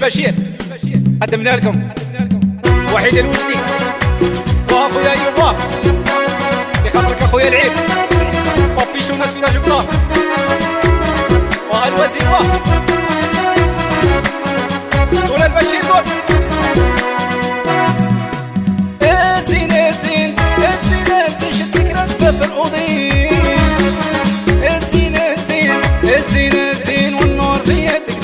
البشير قدمنا لكم وحيد الوجدي واخويا ايوب بخاطرك اخويا العيب وبيشو ناس في جبطه والوزير قول البشير قول الزين الزين الزين الزين شدك ركبه في الأوضي الزين الزين الزين الزين والنور في يدك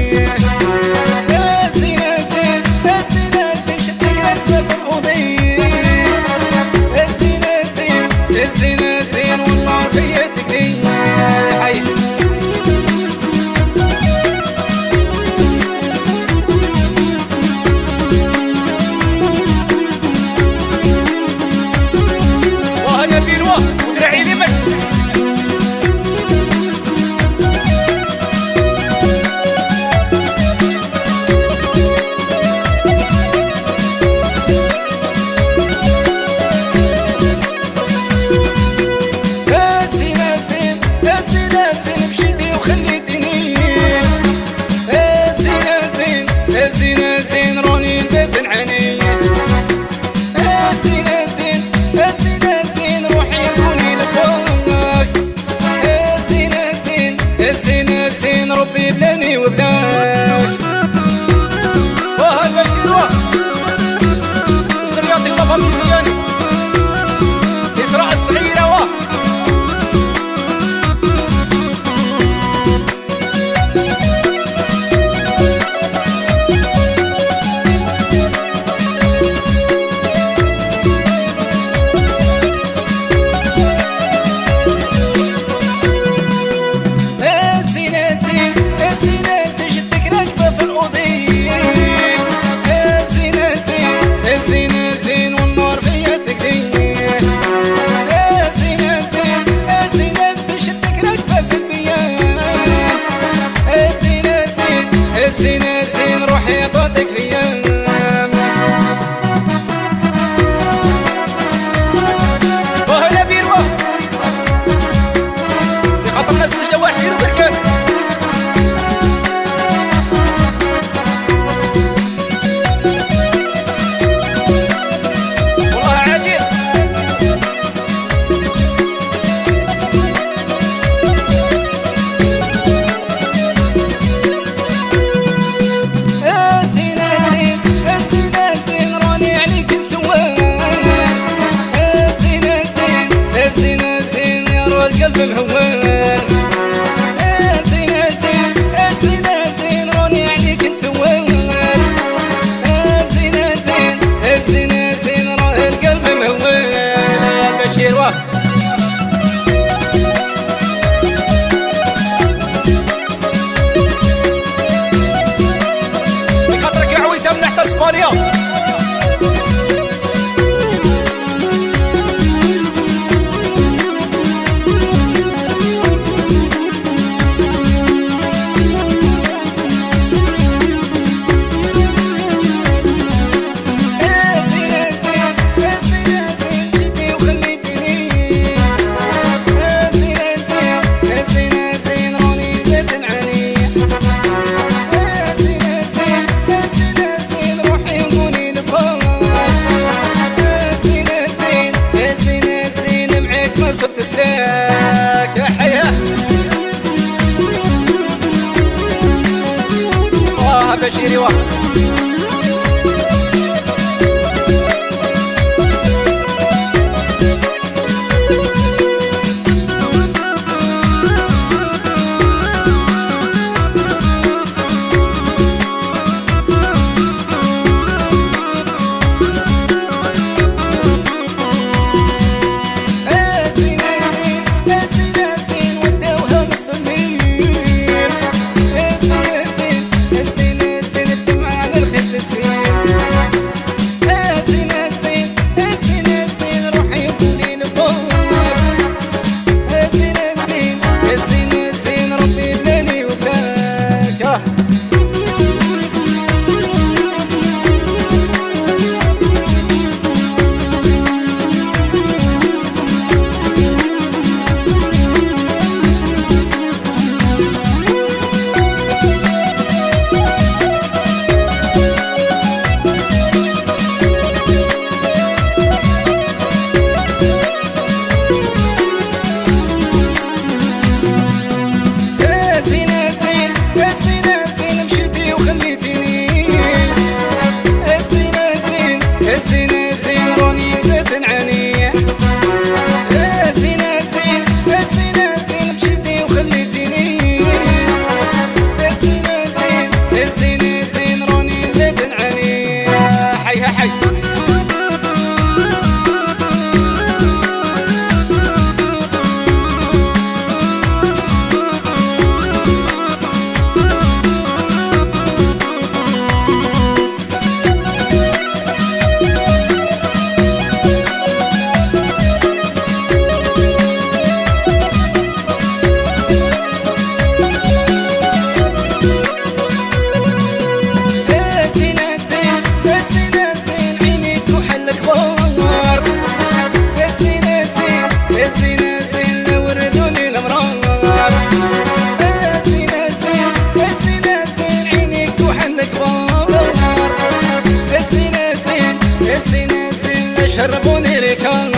الزين الزين الزين الزين شدك ركبه في الأوضي الزين الزين الزين الزين والنور في يدك الزين الزين روني البيت نعاني الزين الزين الزين الزين روحي كوني لبوك الزين الزين الزين الزين ربي بلاني وبلاك واه البشير واه الزرياطي ولا فامي زياني إسراء الصغيرة واه الزين الزين والنور في يدك الزين الزين الزين الزين شدك ركبه في المياه الزين الزين الزين الزين روحي عطاتك الايام وهلا بيروه بخاطر الناس مش جواحير وبركان القلب مهوان الزين الزين الزين الزين روني عليك نسوان الزين الزين الزين الزين روني القلب مهوان يا بشير واه بخاطرك يا عويسه من تحت اسبانيا صرت سلاك يا حياه واه بشيري واه الخير شربوني ركان